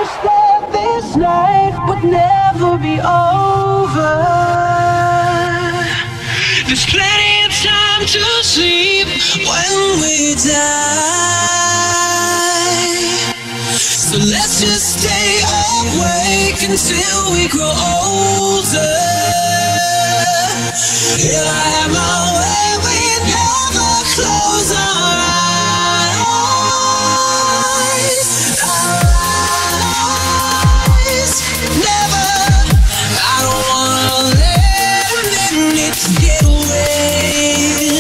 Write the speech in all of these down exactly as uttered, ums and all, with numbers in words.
wish that this night would never be over. There's plenty of time to sleep when we die. So let's just stay awake until we grow older. If I have my way, we never close our eyes. Our eyes, never. I don't wanna let minutes get away.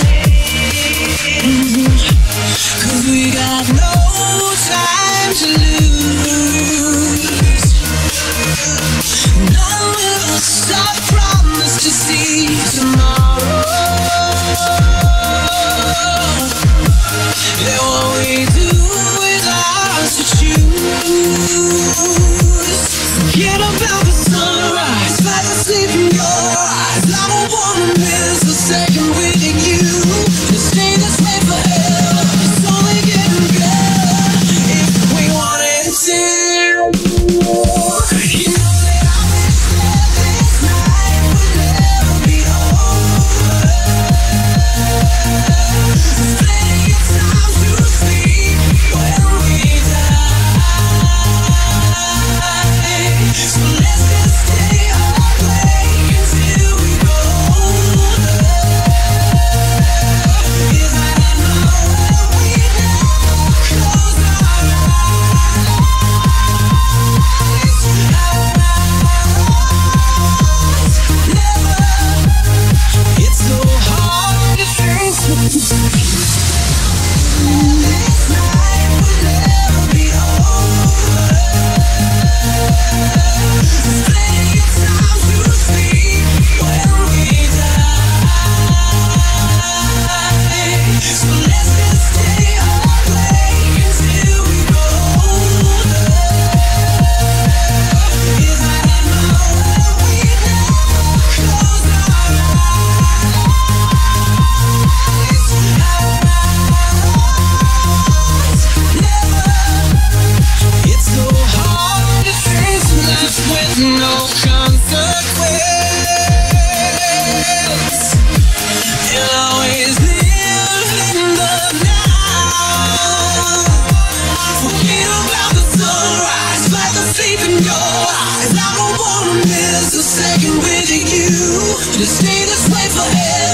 Cause we got no time to lose. None of us are promised to see tomorrow. And what we do is ours to choose. Forget about the sunrise, like the sleep in your eyes. I don't wanna miss a second with you. Just stay this way forever. It's only getting better if we wanted to. You know that I wish that this night would never be over. There's plenty of time to sleep when we die. So let's just stay awake until we grow older. If I had my way, we'd never close our eyes. Never. It's so hard to think this night would never be over. There's plenty of time to sleep when we die. So let's just stay awake until we grow older. If I had my way, we'd never close our eyes. Never. It's so hard to face life with no consequence. And always live in the now. Forget about the sunrise, like the sleep in your eyes. I don't wanna miss a second with you. Just stay this way forever.